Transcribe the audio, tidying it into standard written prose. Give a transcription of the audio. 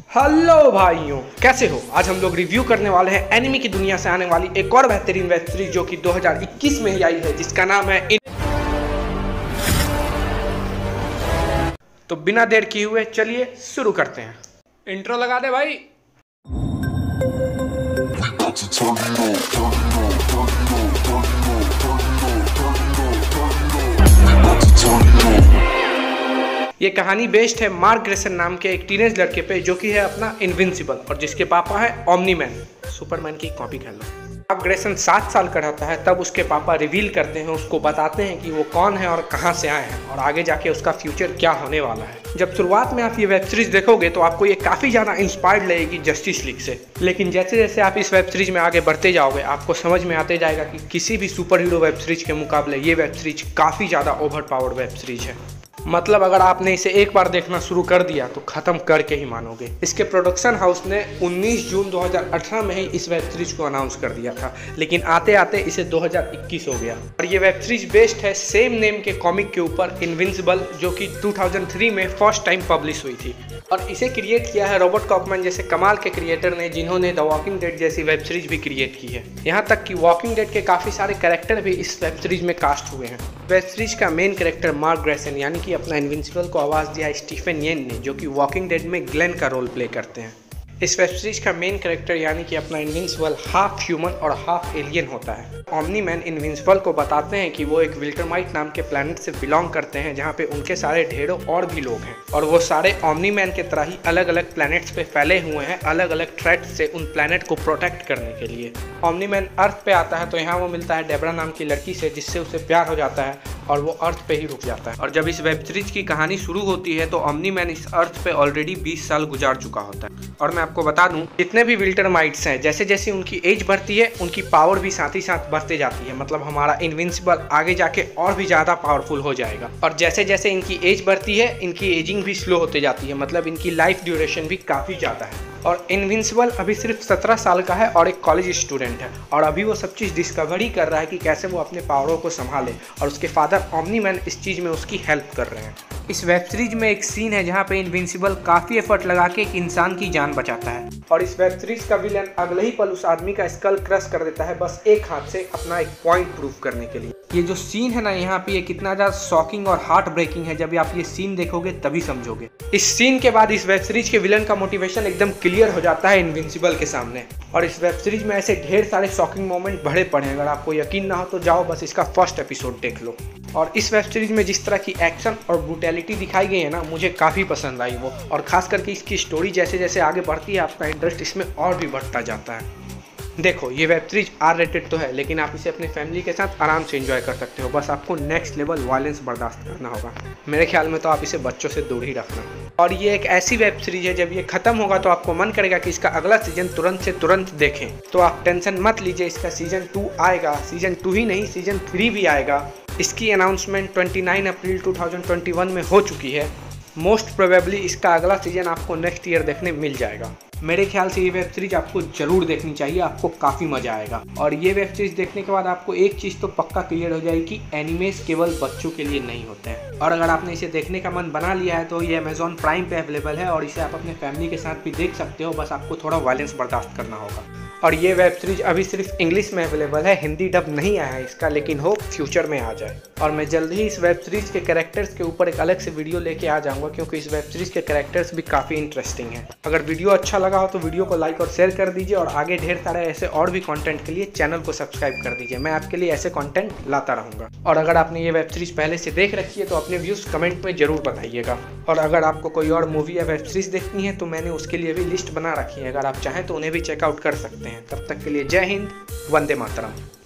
Hello भाइयों, कैसे हो। आज हम लोग रिव्यू करने वाले हैं एनिमे की दुनिया से आने वाली एक और बेहतरीन वेब सीरीज जो कि 2021 में ही आई है, जिसका नाम है तो बिना देर किए हुए चलिए शुरू करते हैं। इंट्रो लगा दे भाई। ये कहानी बेस्ड है मार्क ग्रेसन नाम के एक टीनेज लड़के पे, जो कि है अपना इनविंसिबल और जिसके पापा है ओमनी मैन। सुपरमैन की कॉपी कर लो। मार्क ग्रेसन 7 साल का रहता है, तब उसके पापा रिवील करते हैं, उसको बताते हैं कि वो कौन है और कहां से आए हैं और आगे जाके उसका फ्यूचर क्या होने वाला है। जब शुरुआत में आप ये वेब सीरीज देखोगे तो आपको ये काफी ज्यादा इंस्पायर्ड लगेगी जस्टिस लीग से, लेकिन जैसे जैसे आप इस वेब सीरीज में आगे बढ़ते जाओगे आपको समझ में आते जाएगा कि किसी भी सुपर हीरो वेब सीरीज के मुकाबले ये वेब सीरीज काफी ज्यादा ओवर पावर्ड वेब सीरीज है। मतलब अगर आपने इसे एक बार देखना शुरू कर दिया तो खत्म करके ही मानोगे। इसके प्रोडक्शन हाउस ने 19 जून 2018 में ही इस वेब सीरीज को अनाउंस कर दिया था, लेकिन आते आते इसे 2021 हो गया। और ये वेब सीरीज बेस्ड है सेम नेम के कॉमिक के ऊपर इनविंसिबल, जो कि 2003 में फर्स्ट टाइम पब्लिश हुई थी। और इसे क्रिएट किया है रॉबर्ट कॉकमैन जैसे कमाल के क्रिएटर ने, जिन्होंने द वॉकिंग डेड जैसी वेब सीरीज भी क्रिएट की है। यहाँ तक कि वॉकिंग डेड के काफी सारे कैरेक्टर भी इस वेब सीरीज में कास्ट हुए हैं। वेब सीरीज का मेन कैरेक्टर मार्क ग्रेसन यानी कि अपना इनविंसिबल को आवाज दिया स्टीफन येन ने, जो कि वॉकिंग डेड में ग्लेन का रोल प्ले करते हैं। इस वेब सीरीज का मेन कैरेक्टर यानी कि अपना इनविंसिबल हाफ ह्यूमन और हाफ एलियन होता है। ओमनी मैन इनविंसिबल को बताते हैं कि वो एक विल्टरमाइट नाम के प्लैनेट से बिलोंग करते हैं, जहाँ पे उनके सारे ढेरों और भी लोग हैं और वो सारे ओमनी मैन के तरह ही अलग अलग प्लैनेट्स पे फैले हुए हैं, अलग अलग थ्रेट से उन प्लैनेट को प्रोटेक्ट करने के लिए। ओमनी मैन अर्थ पे आता है तो यहाँ वो मिलता है डेबरा नाम की लड़की से, जिससे उसे प्यार हो जाता है और वो अर्थ पे ही रुक जाता है। और जब इस वेब सीरीज की कहानी शुरू होती है तो ओमनी मैन इस अर्थ पे ऑलरेडी 20 साल गुजार चुका होता है। और मैं आपको बता दूं, जितने भी विल्टरमाइट्स हैं, जैसे जैसे उनकी एज बढ़ती है उनकी पावर भी साथ ही साथ बढ़ते जाती है। मतलब हमारा इनविंसिबल आगे जाके और भी ज़्यादा पावरफुल हो जाएगा। और जैसे जैसे इनकी एज बढ़ती है इनकी एजिंग भी स्लो होते जाती है, मतलब इनकी लाइफ ड्यूरेशन भी काफ़ी ज़्यादा है। और इनविंसिबल अभी सिर्फ 17 साल का है और एक कॉलेज स्टूडेंट है, और अभी वो सब चीज़ डिस्कवर ही कर रहा है कि कैसे वो अपने पावरों को संभाले, और उसके फादर ओमनी मैन इस चीज़ में उसकी हेल्प कर रहे हैं। इस वेब सीरीज में एक सीन है जहाँ पे इनविंसिबल काफ़ी एफर्ट लगा के एक इंसान की जान बचाता है, और इस वेब सीरीज का विलन अगले ही पल उस आदमी का स्कल क्रश कर देता है, बस एक हाथ से अपना एक पॉइंट प्रूव करने के लिए। ये जो सीन है ना यहाँ पे, ये कितना ज़्यादा शॉकिंग और हार्ट ब्रेकिंग है। जब आप ये सीन देखोगे तभी समझोगे। इस सीन के बाद इस वेब सीरीज के विलन का मोटिवेशन एकदम क्लियर हो जाता है इनविंसिबल के सामने। और इस वेब सीरीज में ऐसे ढेर सारे शॉकिंग मोमेंट भरे पड़े हैं। अगर आपको यकीन ना हो तो जाओ बस इसका फर्स्ट एपिसोड देख लो। और इस वेब सीरीज में जिस तरह की एक्शन और ब्रूटैलिटी दिखाई गई है ना, मुझे काफ़ी पसंद आई वो। और खास करके इसकी स्टोरी जैसे जैसे आगे बढ़ती है आपका इंटरेस्ट इसमें और भी बढ़ता जाता है। देखो, ये वेब सीरीज R-rated तो है, लेकिन आप इसे अपने फैमिली के साथ आराम से एंजॉय कर सकते हो। बस आपको नेक्स्ट लेवल वायलेंस बर्दाश्त करना होगा। मेरे ख्याल में तो आप इसे बच्चों से दूर ही रखना। और ये एक ऐसी वेब सीरीज है, जब ये खत्म होगा तो आपको मन करेगा कि इसका अगला सीजन तुरंत से तुरंत देखें। तो आप टेंशन मत लीजिए, इसका सीजन 2 आएगा। सीजन 2 ही नहीं, सीजन 3 भी आएगा। इसकी अनाउंसमेंट 29 अप्रैल 2021 में हो चुकी है। मोस्ट प्रोबेबली इसका अगला सीजन आपको नेक्स्ट ईयर देखने मिल जाएगा। मेरे ख्याल से ये वेब सीरीज आपको जरूर देखनी चाहिए, आपको काफ़ी मज़ा आएगा। और ये वेब सीरीज देखने के बाद आपको एक चीज़ तो पक्का क्लियर हो जाएगी कि एनिमेस केवल बच्चों के लिए नहीं होते हैं। और अगर आपने इसे देखने का मन बना लिया है तो ये अमेजॉन प्राइम पे अवेलेबल है, और इसे आप अपने फैमिली के साथ भी देख सकते हो। बस आपको थोड़ा वायलेंस बर्दाश्त करना होगा। और ये वेब सीरीज अभी सिर्फ इंग्लिश में अवेलेबल है, हिंदी डब नहीं आया है इसका, लेकिन होप फ्यूचर में आ जाए। और मैं जल्द ही इस वेब सीरीज के कैरेक्टर्स के ऊपर एक अलग से वीडियो लेके आ जाऊंगा, क्योंकि इस वेब सीरीज के कैरेक्टर्स भी काफ़ी इंटरेस्टिंग हैं। अगर वीडियो अच्छा लगा हो तो वीडियो को लाइक और शेयर कर दीजिए, और आगे ढेर सारे ऐसे और भी कंटेंट के लिए चैनल को सब्सक्राइब कर दीजिए। मैं आपके लिए ऐसे कंटेंट लाता रहूँगा। और अगर आपने ये वेब सीरीज पहले से देख रखी है तो अपने व्यूज़ कमेंट में जरूर बताइएगा। और अगर आपको कोई और मूवी या वेब सीरीज देखनी है तो मैंने उसके लिए भी लिस्ट बना रखी है, अगर आप चाहें तो उन्हें भी चेकआउट कर सकते हैं। तब तक के लिए जय हिंद, वंदे मातरम।